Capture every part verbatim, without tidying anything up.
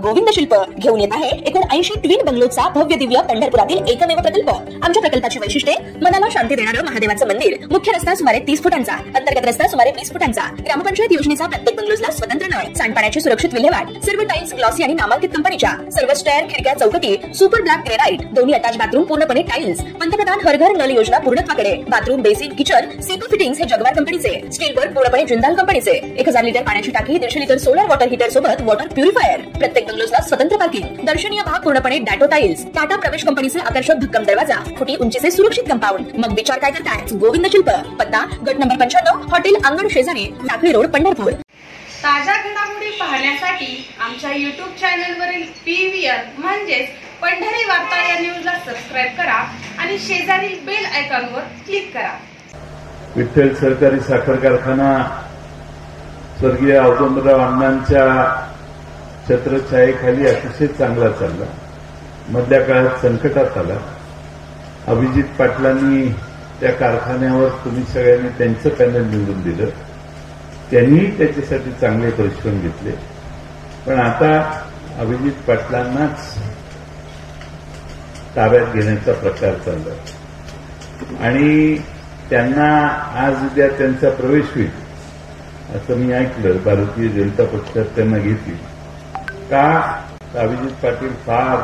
गोविंद शिल्प घेऊन येत आहे एकोणऐंशी ट्विन बंगलोचा भव्य दिव्य पंढरपुरातील एकमेव प्रकल्प। आमच्या प्रकल्पाची वैशिष्ट्ये मनाला शांती देणारं महादेवाचं मंदिर, मुख्य रस्ता सुमारे तीस फुटांचा, अंतर्गत रस्ता सुमारे वीस फुटांचा, ग्रामपंचायत योजनेचा प्रत्येक बंगलोजला स्वतंत्र नळ, सांडपाण्याची सुरक्षित विल्हेवाट, सर्व टाइल्स ग्लॉसी आणि नामांकित कंपनीच्या, सर्व स्टेअर, खिडक्या, चौकटी सुपर ब्लॅक ग्रेनाइट, दोन्ही अटॅच बाथरूम पूर्णपणे टाइल्स, पंतप्रधान हर घर नल योजना पूर्णत्वाकडे, बाथरूम, बेसिन, किचन, सीटू फिटिंग्स हे जगवार कंपनीचे, स्टील वर्क पूर्णपणे जिंदाल कंपनीचे, एक हजार लिटर पाण्याची टाकी, दीडशे लिटर सोलर वॉटर हीटर सोबत वॉटर प्युरिफायर, प्रत्येक बंगलोजला स्वतंत्र पार्किंग, दर्शनीय भाग पूर्णपणे डॅटो टाइल्स, टाटा प्रवेश कंपनीचे आकर्षक भक्कम दरवाजा, फुटी उंचीचे सुरक्षित कंपाऊंड। मग विचार काय करताय? गोविंद शिल्प, पत्ता गट नंबर पंच्याण्णव, हॉटेल अंगण शेजारी, टाकळी रोड, पंढरपूर। ताज्या घडामोडी पाहण्यासाठी आमच्या यूट्यूब चॅनलवरील पीव्हीआर म्हणजेच पंढरी वार्ता या न्यूजला सबस्क्राइब करा आणि शेजारील बेल आयकॉनवर क्लिक करा। विठ्ठल सहकारी साखर कारखाना स्वर्गीय औदुंबराव अण्णांच्या छत्रछायेखाली अतिशय चांगला चालला। मधल्या काळात संकटात आला। अभिजित पाटलांनी त्या कारखान्यावर तुम्ही सगळ्यांनी त्यांचं पॅनल निवडून दिलं, त्यांनी त्याच्यासाठी चांगले परिश्रम घेतले। पण आता अभिजित पाटलांनाच ताब्यात घेण्याचा प्रकार चालला आणि त्यांना आज उद्या त्यांचा प्रवेश होईल असं मी ऐकलं। भारतीय जनता पक्षात त्यांना घेतील का? अभिजित पाटील फार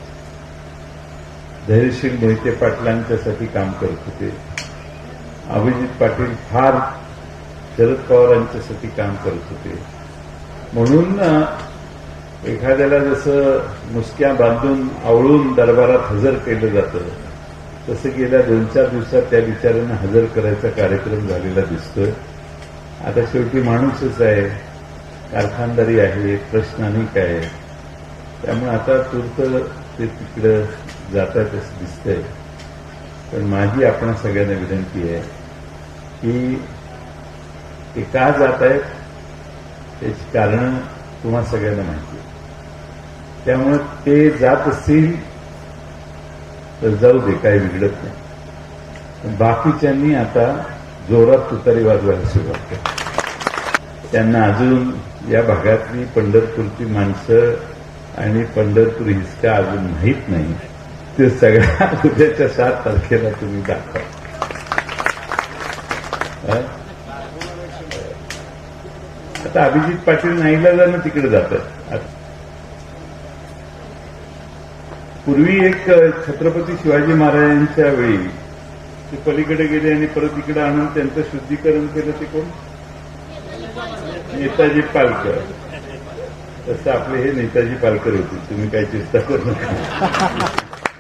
धैर्यशील मोहिते पाटलांच्यासाठी काम करत होते। अभिजित पाटील फार शरद पवारांच्यासाठी काम करत होते। म्हणून एखाद्याला जसं मुसक्या बांधून आवळून दरबारात हजर केलं जातं तसं गेल्या दोन चार दिवसात त्या बिचाऱ्यांना हजर करायचा कार्यक्रम झालेला दिसतोय। आता शेवटी माणूसच आहे, कारखानदारी आहे, प्रश्न अनेक आहे, त्यामुळे आता तूर्त ते तिकडं जातात असं दिसतंय। पण माझी आपण सगळ्यांना विनंती आहे की ते का जात आहेत त्याची कारण तुम्हा सगळ्यांना माहिती आहे। त्यामुळे ते जात असतील तर जाऊ दे, काही बिघडत नाही। बाकीच्यांनी आता जोरात तुतारी वाजवायला सुरुवात केली। त्यांना अजून या भागातली पंढरपूरची माणसं आणि पंढरपूर हिसका अजून माहीत नाही। ते सगळ्या उद्याच्या सात तारखेला तुम्ही दाखवा। आता अभिजित पाटील नाईलाजानं तिकडे जातात। पूर्वी एक छत्रपती शिवाजी महाराजांच्या वेळी ते पलीकडे गेले आणि परत इकडे आणून त्यांचं शुद्धीकरण केलं। ते कोण? नेताजी पालकर। तसं आपले हे नेताजी पालकर होते, तुम्ही काही चिंता करू नका।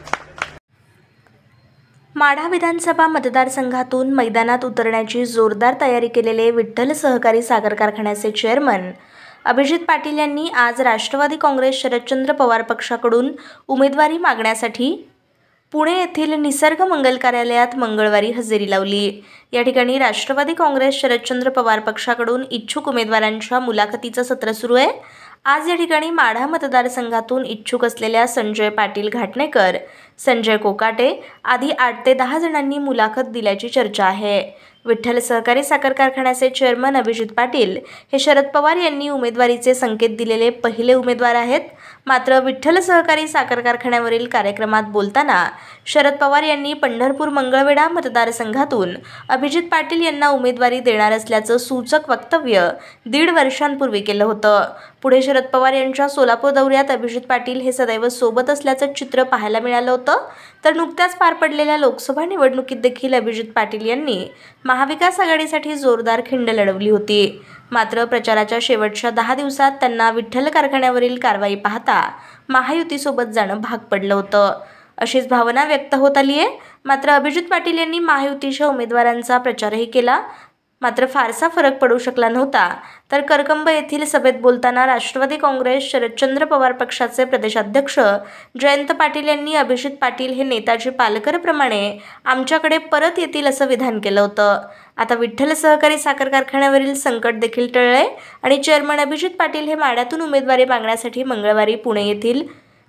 माढा विधानसभा मतदारसंघातून मैदानात उतरण्याची जोरदार तयारी केलेले विठ्ठल सहकारी साखर कारखान्याचे चेअरमन अभिजित पाटील यांनी आज राष्ट्रवादी काँग्रेस शरदचंद्र पवार पक्षाकडून उमेदवारी मागण्यासाठी पुणे येथील निसर्ग मंगल कार्यालयात मंगळवारी हजेरी लावली। या ठिकाणी राष्ट्रवादी काँग्रेस शरदचंद्र पवार पक्षाकडून इच्छुक उमेदवारांच्या मुलाखतीचं सत्र सुरू आहे। आज या ठिकाणी माढा मतदारसंघातून इच्छुक असलेल्या संजय पाटील घाटणेकर, संजय कोकाटे आदी आठ ते दहा जणांनी मुलाखत दिल्याची चर्चा आहे। विठ्ठल सहकारी साखर कारखान्याचे चेअरमन अभिजित पाटील हे शरद पवार यांनी उमेदवारीचे संकेत दिलेले पहिले उमेदवार आहेत। मात्र विठ्ठल सहकारी साखर कारखान्यावरील कार्यक्रमात बोलताना शरद पवार यांनी पंढरपूर मंगळवेढा मतदारसंघातून अभिजित पाटील यांना उमेदवारी देणार असल्याचं सूचक वक्तव्य दीड वर्षांपूर्वी केलं होतं। पुढे शरद पवार यांच्या सोलापूर दौऱ्यात अभिजित पाटील हे सदैव सोबत असल्याचं चित्र पाहायला मिळालं होतं। तर नुकत्याच पार पडलेल्या लोकसभा निवडणुकीत देखील अभिजित पाटील यांनी महाविकास आघाडीसाठी जोरदार खिंड लढवली होती। मात्र प्रचाराच्या शेवटच्या दहा दिवसात त्यांना विठ्ठल कारखान्यावरील कारवाई पाहता महायुतीसोबत जाणं भाग पडलं होतं, अशीच भावना व्यक्त होत आली आहे। मात्र अभिजित पाटील यांनी महायुतीच्या उमेदवारांचा प्रचारही केला, मात्र फारसा फरक पडू शकला नव्हता। तर करकंब येथील सभेत बोलताना राष्ट्रवादी काँग्रेस शरदचंद्र पवार पक्षाचे प्रदेशाध्यक्ष जयंत पाटील यांनी अभिजित पाटील हे नेताजी पालकरप्रमाणे आमच्याकडे परत येतील असं विधान केलं होतं। आता विठ्ठल सहकारी साखर कारखान्यावरील संकट देखील टळले आणि चेअरमन अभिजित पाटील हे माढ्यातून उमेदवारी मागण्यासाठी मंगळवारी पुणे येथील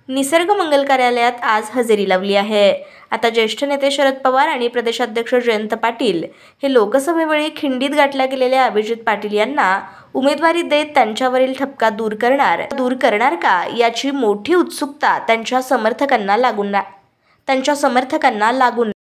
निसर्ग मंगल कार्यालयात आज हजेरी लावली आहे. आता ज्येष्ठ नेते शरद पवार आणि प्रदेशाध्यक्ष जयंत पाटील हे लोकसभेवेळी खिंडीत गाठल्या गेलेल्या अभिजित पाटील यांना उमेदवारी देत त्यांच्यावरील ठपका दूर करणार दूर करणार का याची मोठी उत्सुकता त्यांच्या समर्थकांना लागून त्यांच्या समर्थकांना लागून